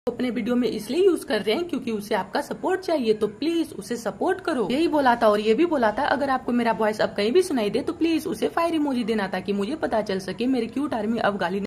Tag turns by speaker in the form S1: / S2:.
S1: अपने वीडियो में इसलिए यूज कर रहे हैं क्योंकि उसे आपका सपोर्ट चाहिए, तो प्लीज उसे सपोर्ट करो। यही बोला था और ये भी बोला था अगर आपको मेरा वॉइस अब कहीं भी सुनाई दे तो प्लीज उसे फायर इमोजी देना ताकि मुझे पता चल सके मेरी क्यूट आर्मी अब गाली